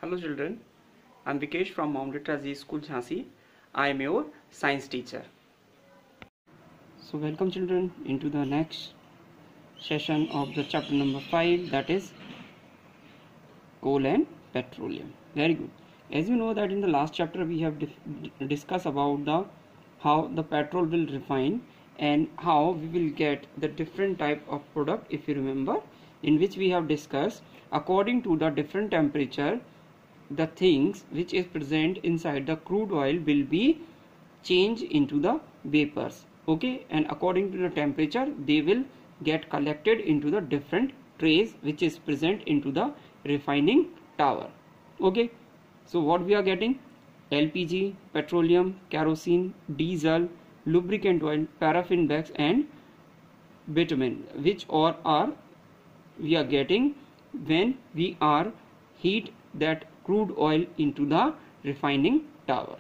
Hello children, I am Vikesh from Mount Literacy School Jhansi. I am your science teacher. So welcome children into the next session of the chapter number 5, that is coal and petroleum. Very good. As you know that in the last chapter we have discussed about how the petrol will refine and how we will get the different type of product, if you remember, in which we have discussed according to the different temperature the things which is present inside the crude oil will be changed into the vapors, okay, and according to the temperature they will get collected into the different trays which is present into the refining tower. Okay, so what we are getting: LPG, petroleum, kerosene, diesel, lubricant oil, paraffin wax and bitumen, which all are we are getting when we are heat that crude oil into the refining tower.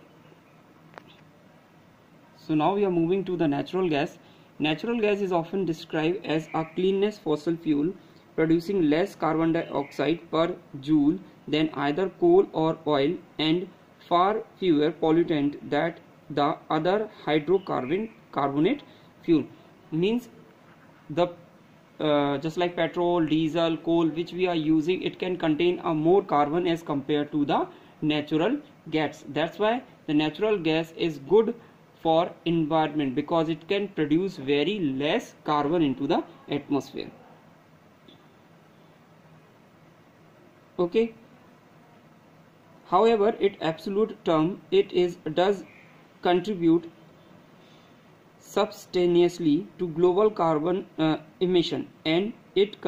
So now we are moving to the natural gas. Natural gas is often described as a cleanest fossil fuel, producing less carbon dioxide per joule than either coal or oil and far fewer pollutants than the other hydrocarbonate fuel. Means the just like petrol, diesel, coal which we are using, it can contain a more carbon as compared to the natural gas. That's why the natural gas is good for environment, because it can produce very less carbon into the atmosphere. Okay, however, in absolute term it does contribute substantially to global carbon emission, and it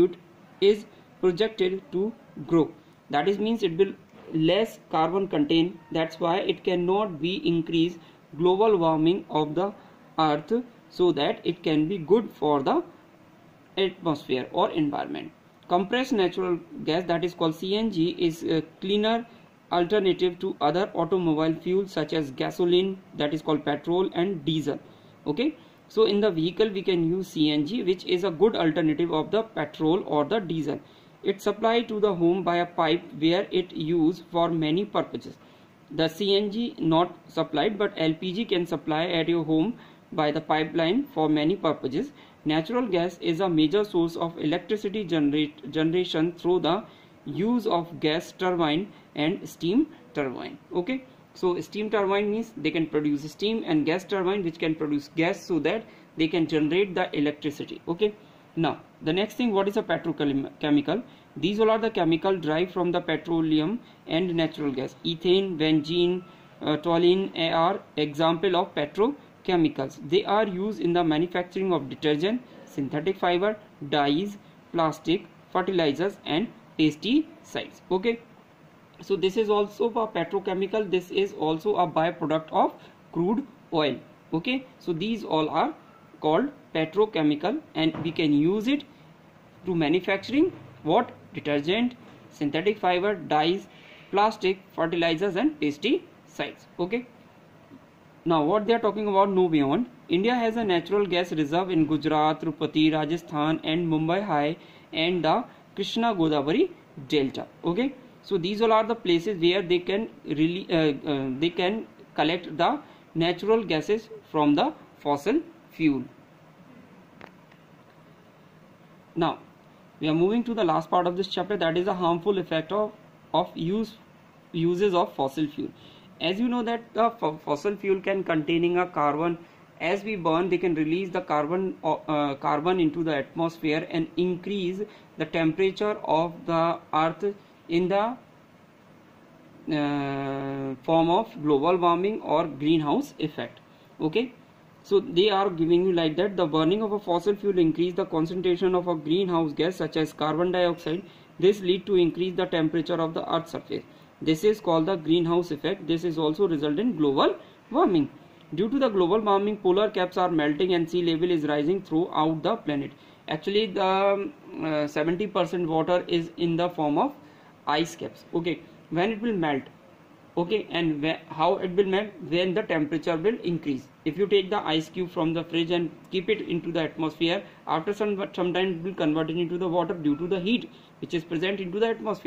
is projected to grow. That is means it will less carbon contain. That's why it cannot be increase global warming of the earth, so that it can be good for the atmosphere or environment. Compressed natural gas, that is called CNG, is a cleaner alternative to other automobile fuels such as gasoline, that is called petrol, and diesel. Okay, so in the vehicle we can use CNG, which is a good alternative of the petrol or the diesel. It's supplied to the home by a pipe where it used for many purposes. The CNG not supplied, but LPG can supply at your home by the pipeline for many purposes. Natural gas is a major source of electricity generation through the use of gas turbine and steam turbine. Okay, so steam turbine means they can produce steam, and gas turbine which can produce gas, so that they can generate the electricity. Okay, now the next thing, what is a petrochemical? These all are the chemical derived from the petroleum and natural gas. Ethane, benzene, toluene are example of petrochemicals. They are used in the manufacturing of detergent, synthetic fiber, dyes, plastic, fertilizers and pesticides. Okay, so this is also a petrochemical. This is also a byproduct of crude oil. Okay, so these all are called petrochemical, and we can use it to manufacturing what? Detergent, synthetic fiber, dyes, plastic, fertilizers and pesticides. Okay, now what they are talking about, no beyond. India has a natural gas reserve in Gujarat, Tirupati, Rajasthan and Mumbai High and the Krishna Godavari Delta. Okay, so these all are the places where they can they can collect the natural gases from the fossil fuel. Now we are moving to the last part of this chapter, that is a harmful effect of uses of fossil fuel. As you know that the fossil fuel can containing a carbon. As we burn, they can release the carbon into the atmosphere and increase the temperature of the earth in the form of global warming or greenhouse effect. Okay, so they are giving you like that the burning of a fossil fuel increase the concentration of a greenhouse gas such as carbon dioxide. This lead to increase the temperature of the earth's surface. This is called the greenhouse effect. This is also result in global warming. Due to the global warming, polar caps are melting and sea level is rising throughout the planet. Actually the 70% water is in the form of ice caps. Okay, when it will melt, okay, and how it will melt? When the temperature will increase. If you take the ice cube from the fridge and keep it into the atmosphere, after some time it will convert it into the water due to the heat which is present into the atmosphere.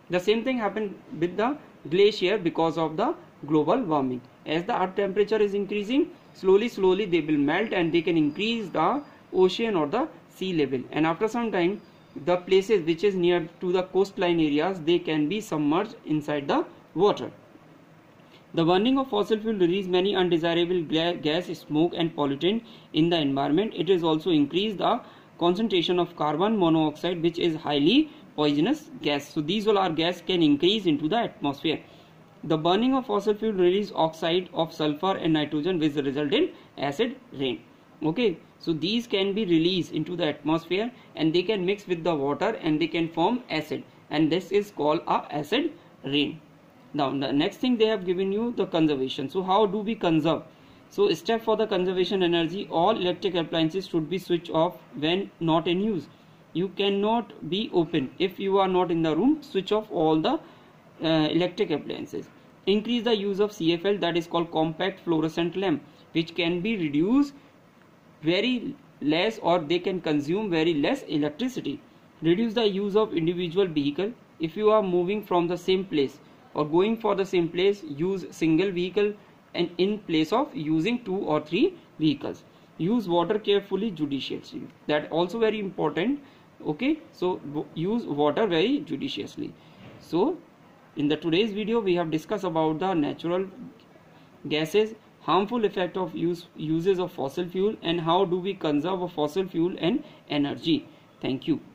The same thing happened with the glacier because of the global warming. As the earth temperature is increasing, slowly they will melt and they can increase the ocean or the sea level, and after some time the places which is near to the coastline areas, they can be submerged inside the water. The burning of fossil fuel release many undesirable gas, smoke and pollutant in the environment. It is also increase the concentration of carbon monoxide, which is highly poisonous gas. So these all are gas can increase into the atmosphere. The burning of fossil fuel release oxide of sulfur and nitrogen, which result in acid rain. Okay, so these can be released into the atmosphere and they can mix with the water and they can form acid, and this is called a acid rain. Now the next thing they have given you the conservation. So how do we conserve? So step for the conservation energy: all electric appliances should be switched off when not in use. You cannot be open if you are not in the room. Switch off all the electric appliances. Increase the use of CFL, that is called compact fluorescent lamp, which can be reduced very less or they can consume very less electricity. Reduce the use of individual vehicle. If you are moving from the same place or going for the same place, use single vehicle and in place of using 2 or 3 vehicles. Use water carefully, judiciously. That also very important. Okay, so use water very judiciously. So in the today's video we have discussed about the natural gases, harmful effect of uses of fossil fuel, and how do we conserve a fossil fuel and energy. Thank you.